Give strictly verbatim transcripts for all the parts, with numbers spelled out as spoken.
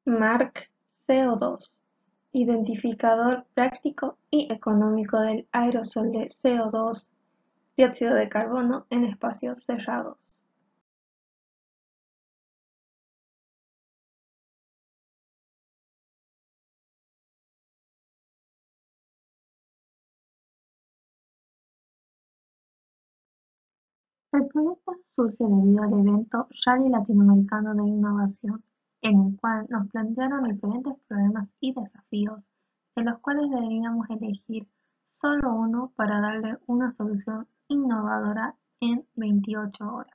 Mark C O dos, identificador práctico y económico del aerosol de C O dos, dióxido de carbono en espacios cerrados. El proyecto surge debido al evento Rally Latinoamericano de Innovación, en el cual nos plantearon diferentes problemas y desafíos, de los cuales deberíamos elegir solo uno para darle una solución innovadora en veintiocho horas.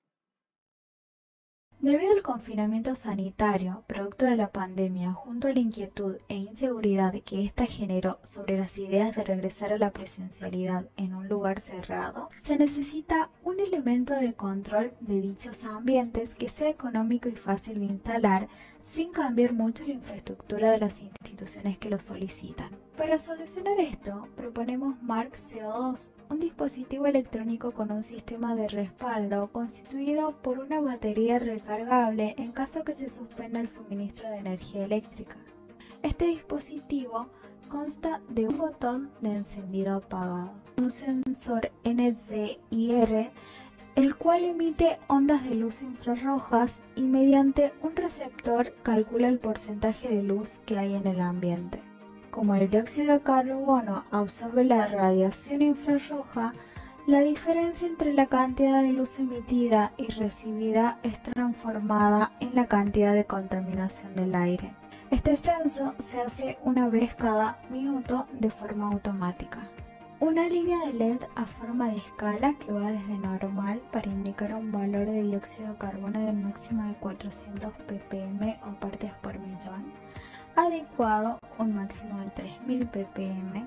Debido al confinamiento sanitario, producto de la pandemia, junto a la inquietud e inseguridad que ésta generó sobre las ideas de regresar a la presencialidad en un lugar cerrado, se necesita un elemento de control de dichos ambientes que sea económico y fácil de instalar sin cambiar mucho la infraestructura de las instituciones que lo solicitan. Para solucionar esto, proponemos Mark C O dos, un dispositivo electrónico con un sistema de respaldo constituido por una batería recargable en caso que se suspenda el suministro de energía eléctrica. Este dispositivo consta de un botón de encendido apagado, un sensor N D I R, el cual emite ondas de luz infrarrojas y mediante un receptor calcula el porcentaje de luz que hay en el ambiente. Como el dióxido de carbono absorbe la radiación infrarroja, la diferencia entre la cantidad de luz emitida y recibida es transformada en la cantidad de contaminación del aire. Este censo se hace una vez cada minuto de forma automática. Una línea de L E D a forma de escala que va desde normal para indicar un valor de dióxido de carbono de máximo de cuatrocientos ppm o partes por millón, adecuado un máximo de tres mil ppm,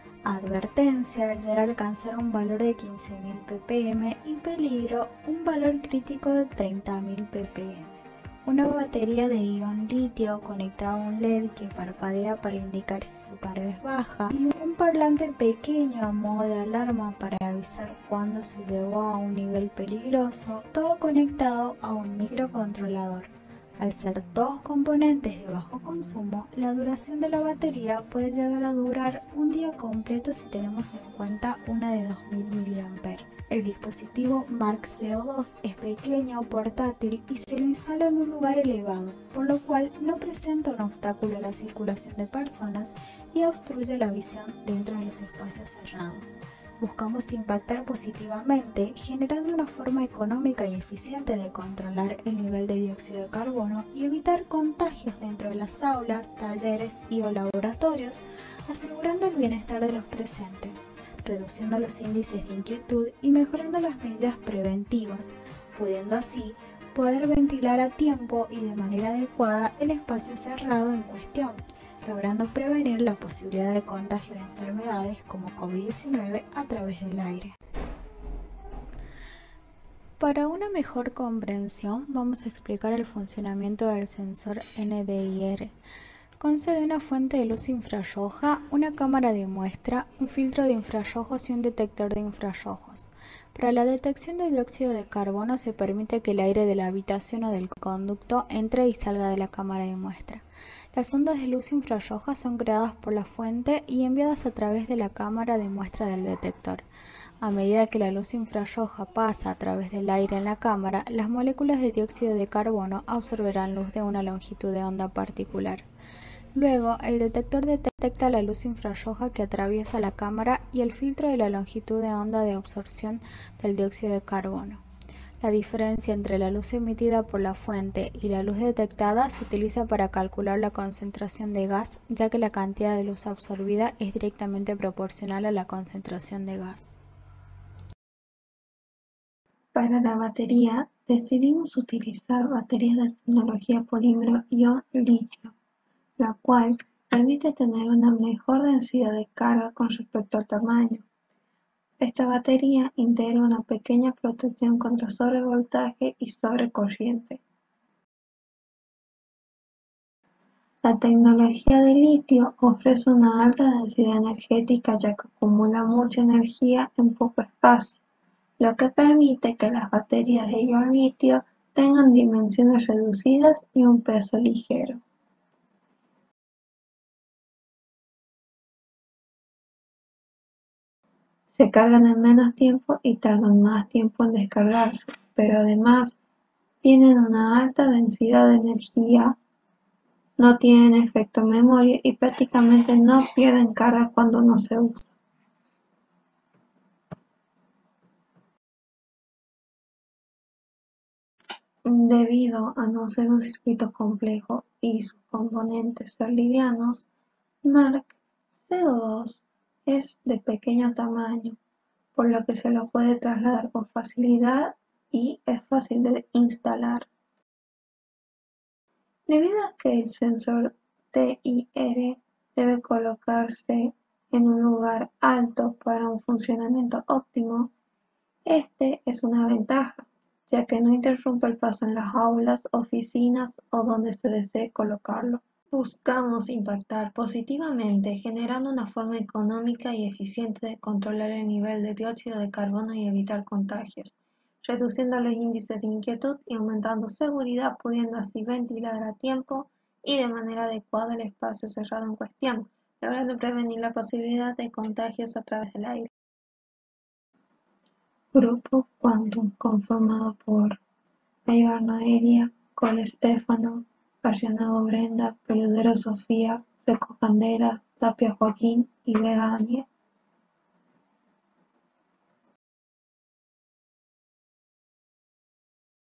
advertencia llega a alcanzar un valor de quince mil ppm y peligro un valor crítico de treinta mil ppm. Una batería de ion litio conectada a un L E D que parpadea para indicar si su carga es baja y un parlante pequeño a modo de alarma para avisar cuando se llegó a un nivel peligroso, todo conectado a un microcontrolador. Al ser todos componentes de bajo consumo, la duración de la batería puede llegar a durar un día completo si tenemos en cuenta una de dos mil miliamperios hora. El dispositivo Mark C O dos es pequeño, portátil y se lo instala en un lugar elevado, por lo cual no presenta un obstáculo a la circulación de personas y obstruye la visión dentro de los espacios cerrados. Buscamos impactar positivamente, generando una forma económica y eficiente de controlar el nivel de dióxido de carbono y evitar contagios dentro de las aulas, talleres y o laboratorios, asegurando el bienestar de los presentes, reduciendo los índices de inquietud y mejorando las medidas preventivas, pudiendo así poder ventilar a tiempo y de manera adecuada el espacio cerrado en cuestión, logrando prevenir la posibilidad de contagio de enfermedades como COVID diecinueve a través del aire. Para una mejor comprensión, vamos a explicar el funcionamiento del sensor N D I R. Consta de una fuente de luz infrarroja, una cámara de muestra, un filtro de infrarrojos y un detector de infrarrojos. Para la detección de dióxido de carbono se permite que el aire de la habitación o del conducto entre y salga de la cámara de muestra. Las ondas de luz infrarroja son creadas por la fuente y enviadas a través de la cámara de muestra del detector. A medida que la luz infrarroja pasa a través del aire en la cámara, las moléculas de dióxido de carbono absorberán luz de una longitud de onda particular. Luego, el detector detecta la luz infrarroja que atraviesa la cámara y el filtro de la longitud de onda de absorción del dióxido de carbono. La diferencia entre la luz emitida por la fuente y la luz detectada se utiliza para calcular la concentración de gas, ya que la cantidad de luz absorbida es directamente proporcional a la concentración de gas. Para la batería, decidimos utilizar baterías de tecnología polímero-ion litio, la cual permite tener una mejor densidad de carga con respecto al tamaño. Esta batería integra una pequeña protección contra sobrevoltaje y sobrecorriente. La tecnología de litio ofrece una alta densidad energética ya que acumula mucha energía en poco espacio, lo que permite que las baterías de ion litio tengan dimensiones reducidas y un peso ligero. Se cargan en menos tiempo y tardan más tiempo en descargarse, pero además tienen una alta densidad de energía, no tienen efecto memoria y prácticamente no pierden carga cuando no se usa. Debido a no ser un circuito complejo y sus componentes ser livianos, Mach C O dos es de pequeño tamaño, por lo que se lo puede trasladar con facilidad y es fácil de instalar. Debido a que el sensor T I R debe colocarse en un lugar alto para un funcionamiento óptimo, este es una ventaja, ya que no interrumpe el paso en las aulas, oficinas o donde se desee colocarlo. Buscamos impactar positivamente generando una forma económica y eficiente de controlar el nivel de dióxido de carbono y evitar contagios, reduciendo los índices de inquietud y aumentando seguridad, pudiendo así ventilar a tiempo y de manera adecuada el espacio cerrado en cuestión, logrando prevenir la posibilidad de contagios a través del aire. Grupo Quantum, conformado por Mayor Noelia, Cole Stefano, Apasionado Brenda, Peludero Sofía, Seco Candela, Tapia Joaquín y Vega Daniel.